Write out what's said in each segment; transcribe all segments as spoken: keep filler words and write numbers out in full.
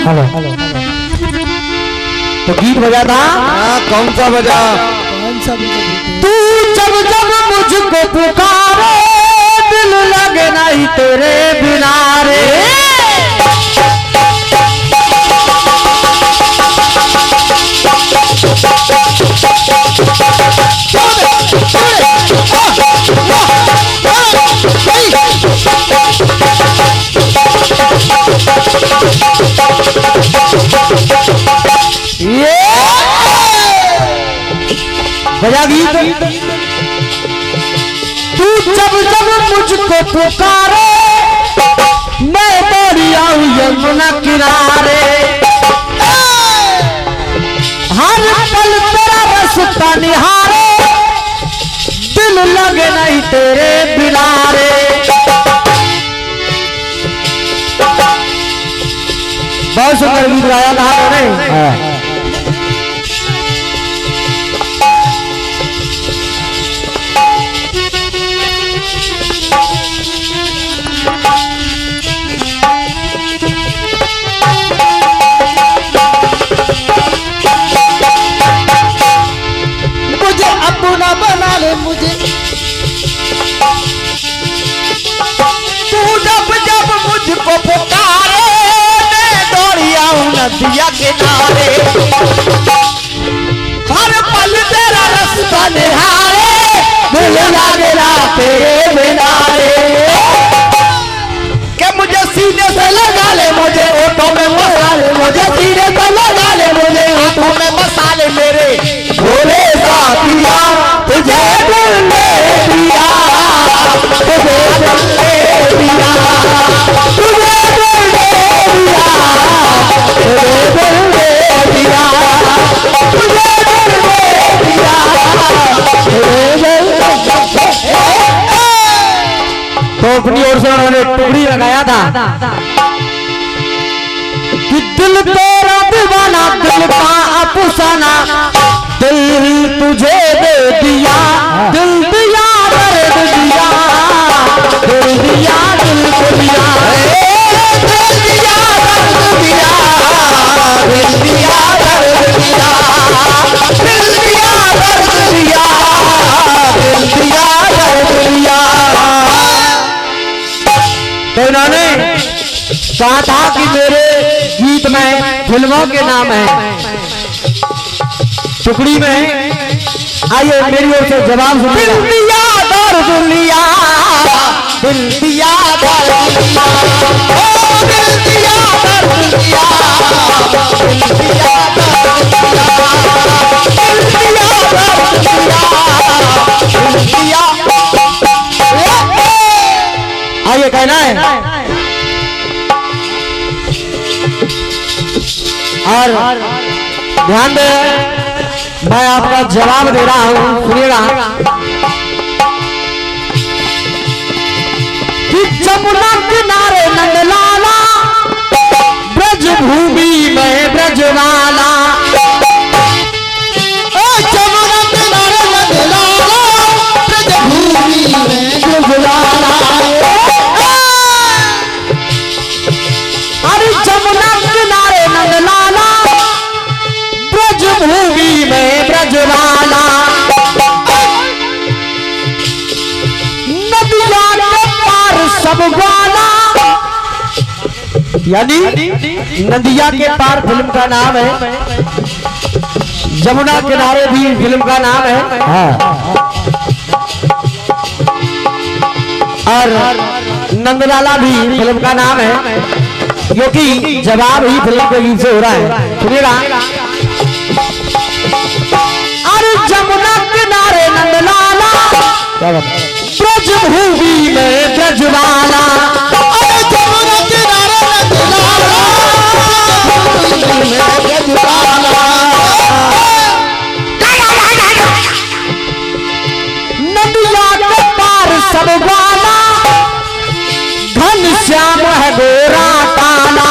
Hello तो गीत बजा था। हाँ कौन सा बजा? कौन सा? तू जब जब मुझको पुकारे दिल लगे नहीं तेरे बिना रे। ये बजा गीत। तू जब जब मुझको पुकारे मैं दौड़ी आऊं यमुना किनारे। हर पल तेरा रास्ता निहारे दिल लगे नहीं तेरे बिना रे। बहुत सुंदर गीत गाया था आपने। मुझे अपना बना ले मुझे। तू जब जब मुझको पुकारे मैं दौड़ी आऊं नदिया किनारे। हर पल तेरा रास्ता निहारे दिल लगे ना तेरे बिना रे। के मुझे सीने से लगा ले मुझे ओठों में मसाले। मुझे सीने से लगा ले मुझे ओठों में मसाले। मेरे भोले साथिया तुझे दिल ने दिया तुझे दिल ने दिया तुझे दिल ने दिया तुझे दिल ने दिया तुझे दिल ने दिया तुझे दिल। तो अपनी ओर से उन्होंने टुकड़ी लगाया था कि दिल तेरा दीवाना दिल का अफसाना दिल तुझे दे दिया। दिल दिया दर्द दिया दिल दिया दिल को दिया दिल दिया दर्द दिया दिल दिया दर्द दिया दिल दिया दर्द दिया दिल दिया दर्द दिया। तो इन्होंने कहा था कि मेरे गीत में फिल्मों के नाम है टुकड़ी में। आइए मेरी ओर से जवाब सुनिए। दिल दिया दर्द दिया दिल दिया दर्द दिया दिल दिया दर्द दिया दिल दिया दर्द दिया दिल दिया दर्द दिया दिल दिया। आइए कहना है और ध्यान दे मैं आपका जवाब दे रहा हूं सुनिएगा। कि जमुना किनारे नंदलाला ब्रज भूमि में ब्रजवाला। जमुना किनारे नंदलाला ब्रज भूमि में ब्रजवाला। अरे जमुना किनारे नंदलाला ब्रज भूमि में ब्रजवाला। नदिया के पार सब वाला यानी नदिया के पार फिल्म का नाम है। जमुना किनारे भी फिल्म का नाम है। और नंदलाला भी फिल्म का नाम है क्योंकि जवाब ही फिल्म के गीत से हो रहा है। सुनिएगा। अरे जमुना किनारे नंदलाला ब्रज भूमि में ब्रजवाला। अरे जमुना किनारे नंदलाला ब्रजवाला। नदिया के पार सब वाला घन श्याम है गोरा काला।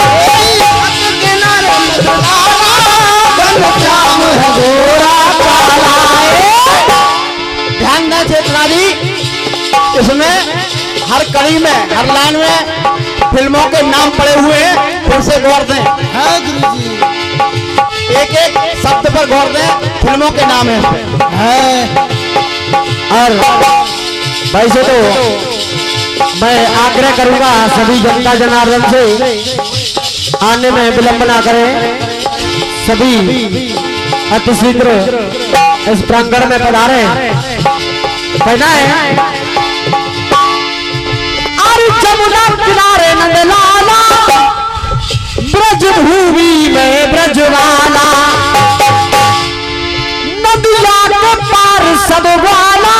श्याम है गोरा काला। ध्यान दें चेतना जी इसमें हर कड़ी में हर लाइन में फिल्मों के नाम पड़े हुए हैं, फिर से गौर दें। हाँ गुरुजी, एक एक शब्द पर गौर दें, फिल्मों के नाम है। और भाई से तो मैं आग्रह करूंगा सभी जनता जनार्दन से आने में विलंब ना करें, सभी अतिशीघ्र इस प्रांगण में पधारे। कहना है अरे जमुना किनारे नंदलाला, ब्रज भूमि में ब्रजवाला, नदिया के पार सदवाला,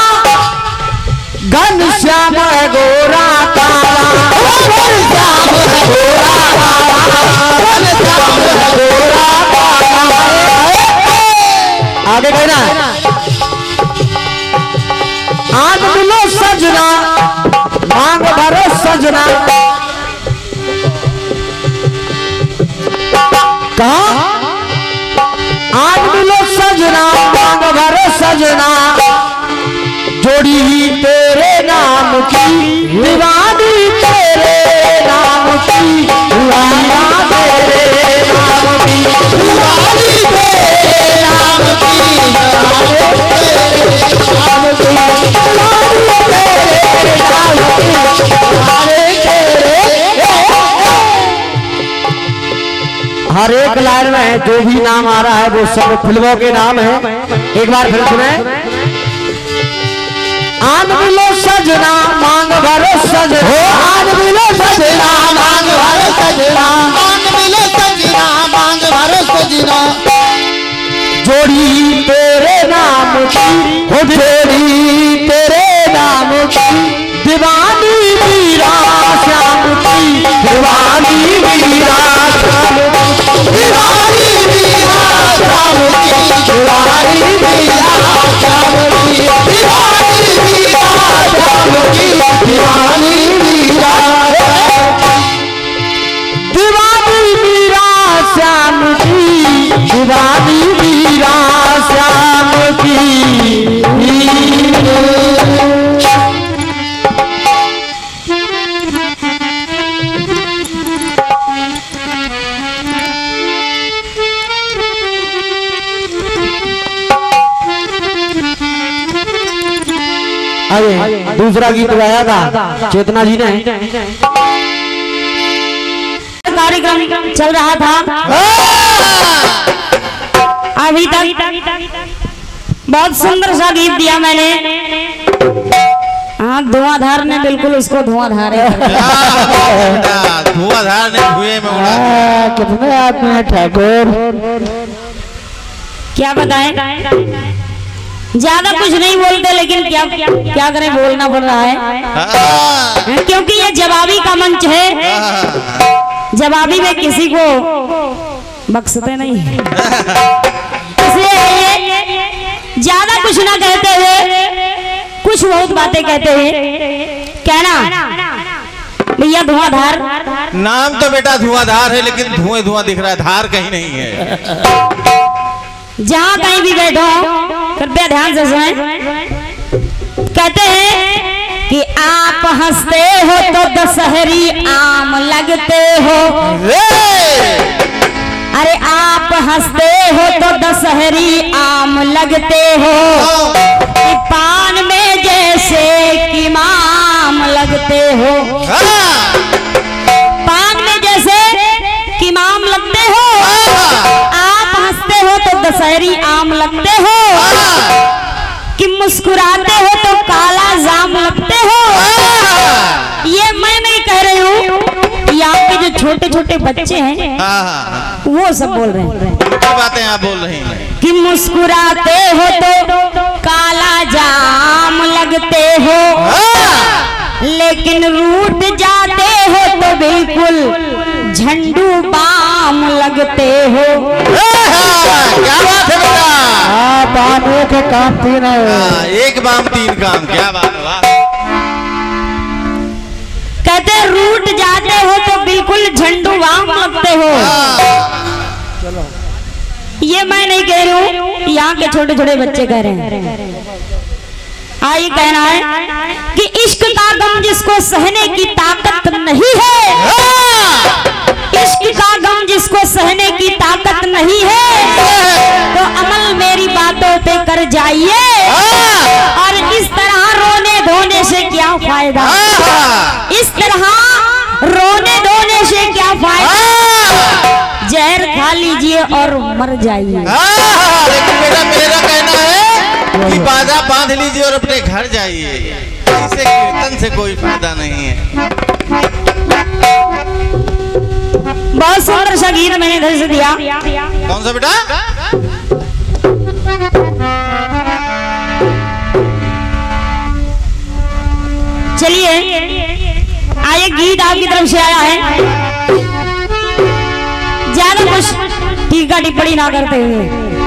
घनश्याम है गोरा काला, घनश्याम है गोरा काला, घनश्याम है गोरा काला। आगे कहना आज मिलो सजना, मांग भरो सजना, कहा आज मिलो सजना, मांग भरो सजना, जोड़ी ही तेरे नाम की, दीवानी तेरे नाम की, दीवाना तेरे नाम की, दीवानी तेरे नाम की, दीवाने तेरे नाम की, दीवानी तेरे नाम की, दीवाने तेरे। हर एक लाइन में जो भी नाम आ रहा है वो सब फिल्मों के नाम है। एक बार फिर सुने। आन मिलो सजना, मांग भरो सजना, आन मिलो सजना, मांग भरो सजना, आन मिलो सजना, मांग भरो सजना, जोड़ी तेरे नाम की, हो जोड़ी तेरे नाम की, दीवानी मीरा श्याम की, दीवानी मीरा श्याम की, दीवानी मीरा श्याम की, दीवानी मीरा श्याम की, दीवानी मीरा श्याम की, दीवानी मीरा, दीवानी मीरा श्याम की, दीवानी मीरा श्याम की। आगे दूसरा गीत गाया था चेतना जी ने। कार्यक्रम चल रहा था अभी तक, बहुत सुंदर सा गीत दिया मैंने। हाँ, धुआंधार ने बिल्कुल उसको धुआंधार धुआंधार ने धुएं में उड़ा। कितने आदमी है ठाकुर, क्या बताएं, ज्यादा कुछ नहीं बोलते, लेकिन क्या क्या करें, बोलना पड़ रहा है क्योंकि ये जवाबी का मंच है। जवाबी में किसी को बख्शते नहीं, इसलिए ज्यादा कुछ ना कहते हुए कुछ बहुत बातें कहते हुए कहना भैया धुआंधार। नाम तो बेटा धुआंधार है, लेकिन धुएं धुआं दिख रहा है, धार कहीं नहीं है। जहाँ कहीं भी बैठो कृपया ध्यान से सुने। कहते हैं कि आप हंसते हो तो दशहरी आम लगते हो, अरे आप हंसते हो तो दशहरी आम लगते हो, कि पान में जैसे कि माम लगते हो, पान में जैसे कि माम लगते हो, आप हंसते हो तो दशहरी आम लगते हो, कि मुस्कुराते हो तो काला जाम लगते हो। ये मैं नहीं कह रही हूँ, यहाँ पे जो छोटे छोटे बच्चे हैं वो सब बोल रहे हैं, क्या बातें आप बोल रही हैं कि मुस्कुराते हो तो काला जाम लगते हो, लेकिन रूठ जाते हो तो बिल्कुल झंडू बाम लगते हो। क्या बात है बेटा, बाम एक काम तीन है, एक बाम तीन काम, क्या बात है। कहते रूठ जाते हो तो बिल्कुल झंडू बाम लगते हो। ये मैं नहीं कह रही हूँ, यहाँ के छोटे छोटे बच्चे कह रहे हैं। आई कहना है कि इश्क का गम जिसको सहने की ताकत नहीं है, इश्क का गम जिसको सहने की ताकत नहीं है, तो अमल मेरी बातों पे कर जाइए। और इस तरह रोने धोने से क्या फायदा, इस तरह रोने धोने से क्या फायदा, जहर खा लीजिए और मर जाइए। लेकिन बेटा मेरा कहना है कि बाजा बांध लीजिए और अपने घर जाइए, इसे कीर्तन से कोई फायदा नहीं है। बहुत सुंदर सा गीत मैंने इधर से दिया। कौन सा बेटा? चलिए आइए, गीत आपकी तरफ से आया है, ज्यादा कुछ टीका टिप्पणी ना करते हुए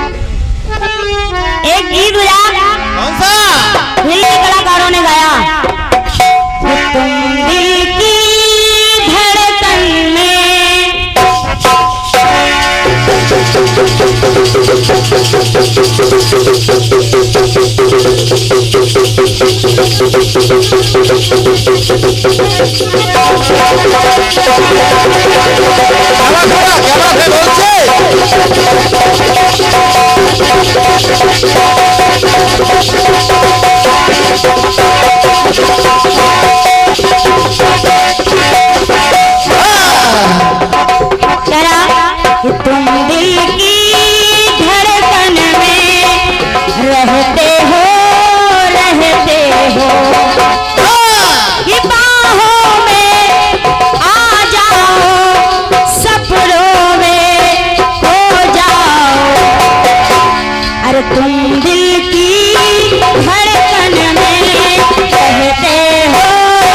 एक गीत बजा। कौन सा? दिल्ली कलाकारों ने गाया, तुम दिल की धड़कन में, तुम दिल की धड़कन में रहते हो, रहते हो, ये बाहों में आ जाओ, सपनों में खो जाओ। अरे तुम दिल की धड़कन में रहते हो,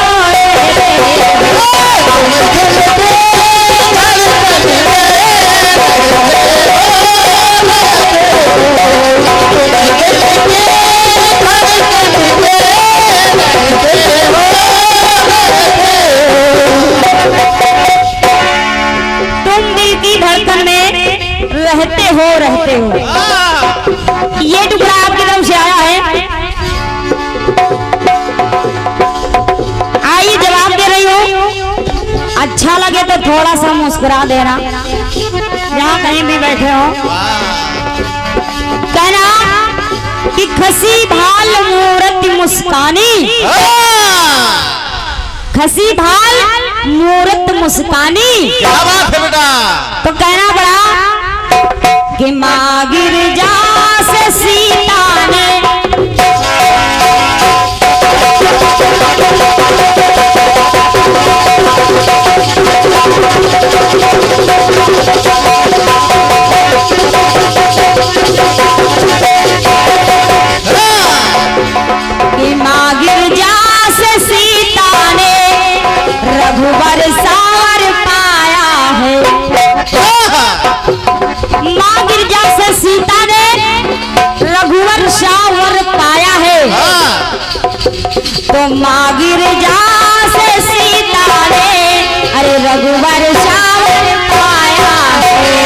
रहते हो, रहते हो। ये टुकड़ा आपकी तरफ से आया है। आइए जवाब दे रही हो, अच्छा लगे तो थोड़ा सा मुस्कुरा देना, जहाँ कहीं भी बैठे हो। कहना कि खसी भाल मूरत मुस्कानी, खसी भाल मूरत मुस्कानी, क्या बात है बेटा? तो कहना बड़ा कि माँ गिरजा से सीता ने कि माँ गिरजा से सीता ने रघुवर सार पाया है, माँ गिरजा से सीता ने रघुवर सावर पाया है, तो माँ गिरजा से सीता ने अरे रघुवर सावर पाया है।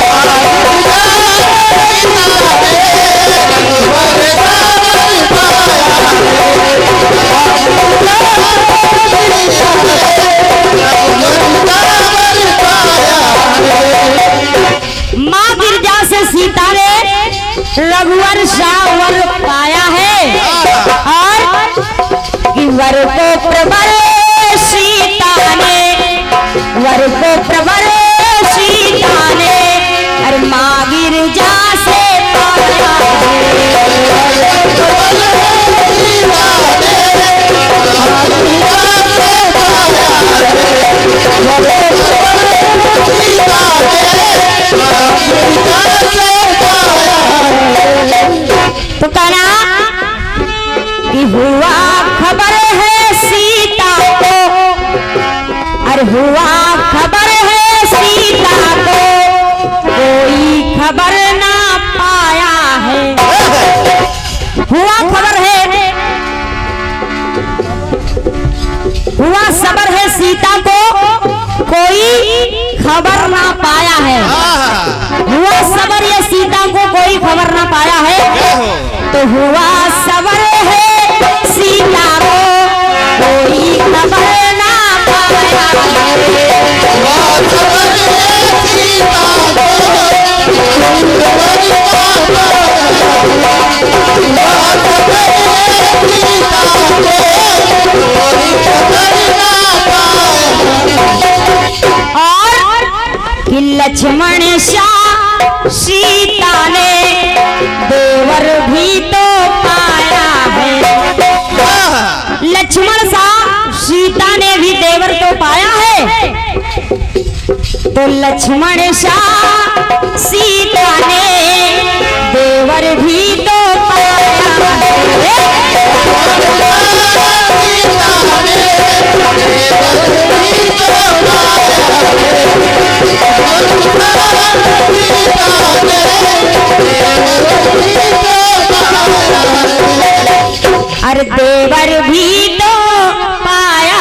माँ गिरजा से सीता ने रघुवर सावर पाया है, और वर को प्रवर सीता ने, वर को प्रवर सीता ने अरे माँ गिरजा से पाया तो कहना कि हुआ खबर है सीता को, अरे हुआ खबर है सीता को, कोई खबर ना पाया है। हुआ खबर है, हुआ सबर है सीता को, कोई खबर ना पाया है। हुआ सबर या सीता को कोई खबर ना पाया है, तो हुआ सबर है तो लक्ष्मण शाह सीता ने देवर भी तो पाया है। अरे देवर भी तो पाया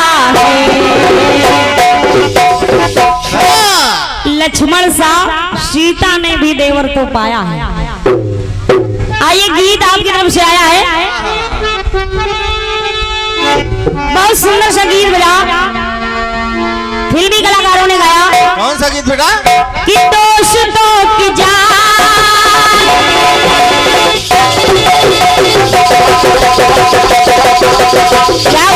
है। लक्ष्मण साहब सीता ने भी देवर तो पाया है। आइए गीत आपकी तरफ से आया है, बहुत सुंदर सा गीत बजा, फिल्मी कलाकारों ने गाया। कौन सा गीत बेटा? कि दोस्तों की जान क्या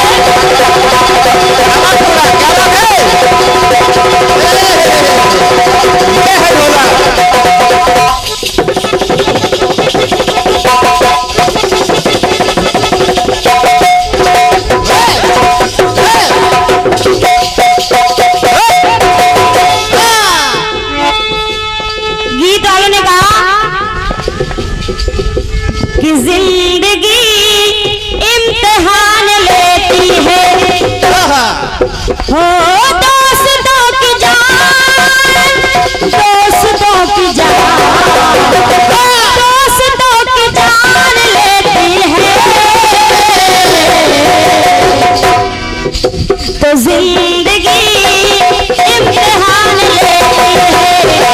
कि जिंदगी इम्तिहान लेती है हो दोस्तों की जान, दोस्तों की जान, दोस्तों की जान लेती है। तो जिंदगी इम्तिहान लेती है।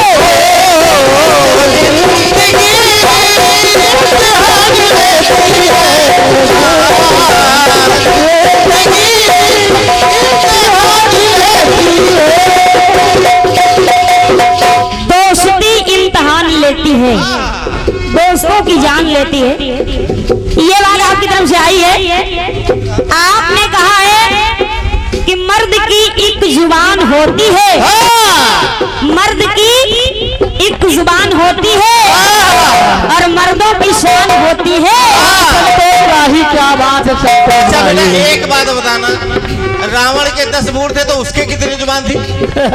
लेती है, दोस्तों की जान लेती है। ये बात आपकी तरफ से आई है। आपने कहा है कि मर्द की एक जुबान होती है, मर्द की एक जुबान होती है और मर्दों की शान होती है। क्या बात है। अच्छा बेटा एक बात बताना, रावण के दस मूर थे तो उसके कितनी जुबान थी?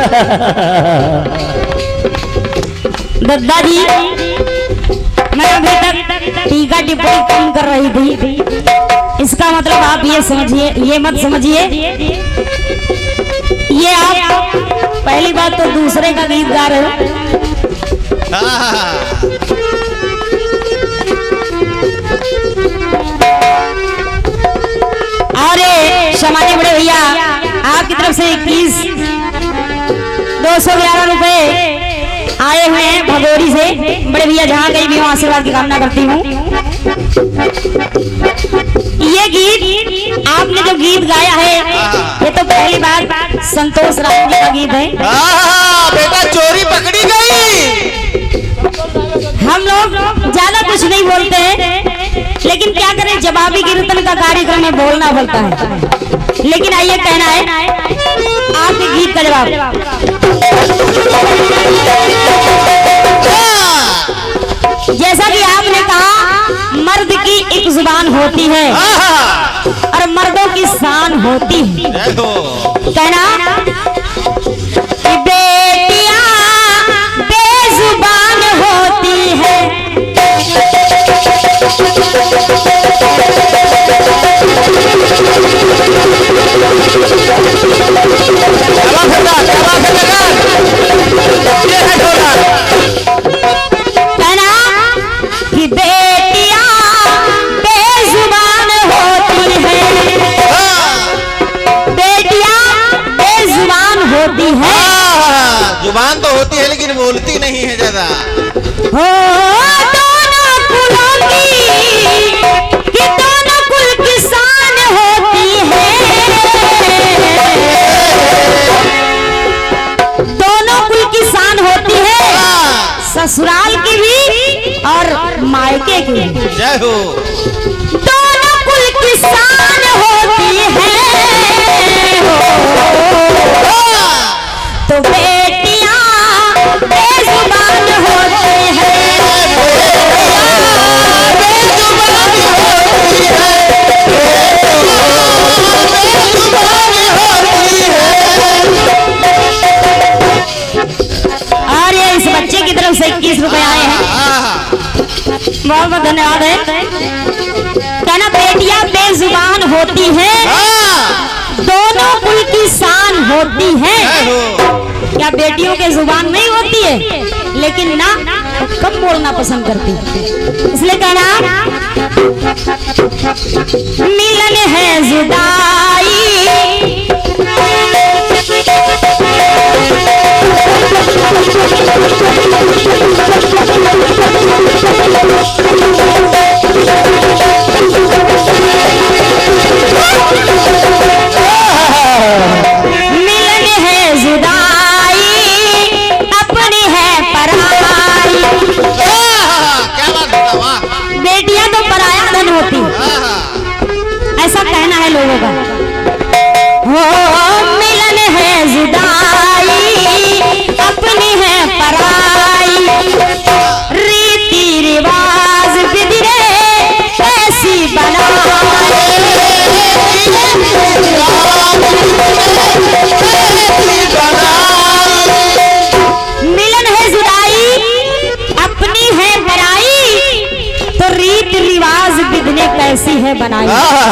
दद्दा जी मैं अभी तक टीका टिप्पणी कम कर रही थी, इसका मतलब आप ये समझिए, ये मत समझिए ये आप पहली बात तो दूसरे का गीत गा रहे हो। अरे समाने बड़े भैया आपकी तरफ से इक्कीस दो सौ ग्यारह रुपए आए हुए हैं भगोरी से। बड़े भैया जहाँ कहीं भी हूँ आशीर्वाद की कामना करती हूँ। ये गीत आपने जो गीत गाया है ये तो पहली बार संतोष राम जी का गीत है। बेटा चोरी पकड़ी गई। हम लोग ज्यादा कुछ नहीं बोलते हैं, लेकिन क्या करें जवाबी कीर्तन का कार्यक्रम में बोलना पड़ता है। लेकिन आइए कहना है आपके गीत का जवाब। जैसा कि आपने कहा मर्द की एक जुबान होती है और मर्दों की शान होती है। कहना कि बेटियां बेजुबान होती है, कहना कि बेटियां बेजुबान होती है, बेटियां बेजुबान होती है। जुबान तो होती है लेकिन बोलती नहीं है ज्यादा। हो दोनों कुलों की कि दोनों कुल की शान होती है, दोनों कुल की शान होती है, ससुराल की भी और मायके की भी। जय हो। दोनों कुल की शान होती है। तो बेटियां बेजुबान होती है, बहुत बहुत धन्यवाद है। कहना बेटियां बेजुबान होती है, दोनों कुल की शान होती है। क्या बेटियों के जुबान नहीं होती है, लेकिन ना कम बोलना पसंद करती, इसलिए कहना मिलन है जुदाई मिलन है जुदाई अपनी है पराई। क्या बात है, वाह। बेटियां तो पराया धन होती, ऐसा कहना है लोगों का। हो मिलन है जुदाई अपनी है पराई, रीति रिवाज बिगड़े ऐसी बनाए। मिलन है जुदाई अपनी है पराई, तो रीत रिवाज बिगड़े कैसी है बनाई।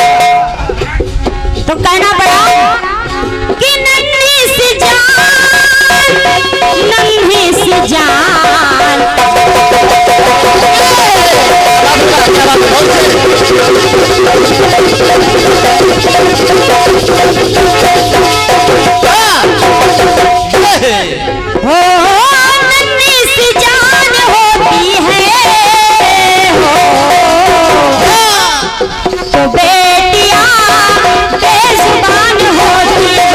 तो कहना पड़ा कि नन्ही सी जान नन्ही सी जान हो नन्ही सी जान होती है हो, तो बेटियां बेजुबान होती है।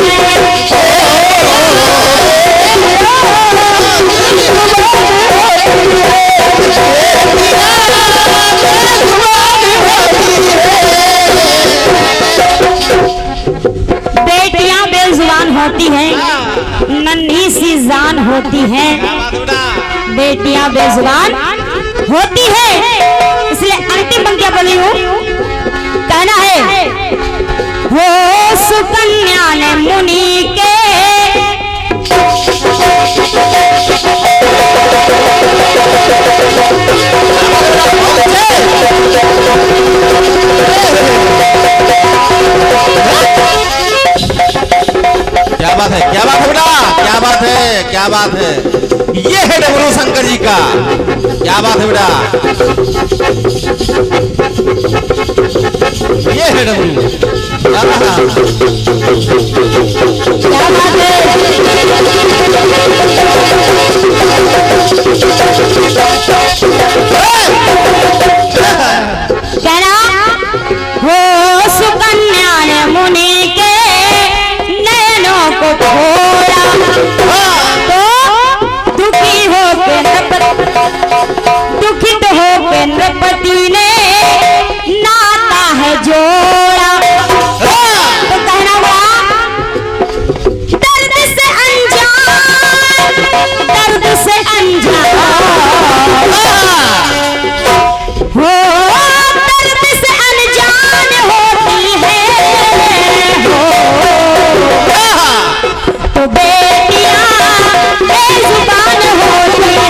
बेटियां बेजुबान होती हैं, नन्ही सी जान होती है। बेटियां बेजुबान होती है, इसलिए अंतिम पंक्तियां बोली हूँ। कहना है हो सुकन्या ने मुनि के क्या बात है, क्या बात है बेटा, क्या बात है, क्या बात है। ये है डमरू शंकर जी का, क्या बात है बेटा, ये है डमरू, क्या बात है, क्या बात है। कहना हो सुकन्या ने मुनि के नैनों को खोला, तो दुखी हो के दुखित हो के नृपति ने नाता है जोड़ा। तो कहना हुआ दर्द से अनजान दर्द से अनजान हो, दर्द से अनजान होती है हो, तो बेटियां बेजुबान होती है।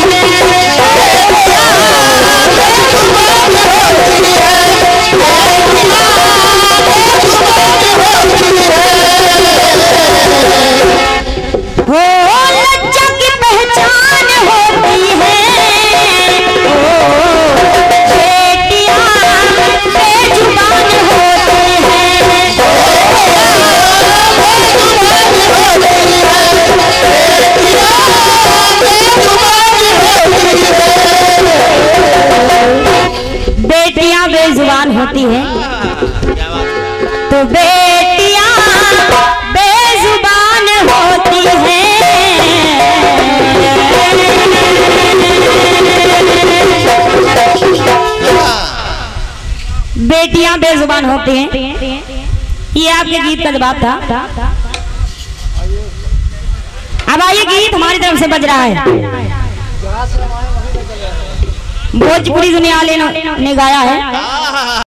हो लज्जा की पहचान होती है हो, बेटियां बेजुबान होती है। बेटियां बेजुबान होती है, तो बेटियां बेजुबान होती है। बेटियां बेजुबान होती हैं, ये आपके गीत का जवाब था। अब आइए गीत हमारी तरफ से बज रहा है, भोजपुरी दुनिया ने गाया है।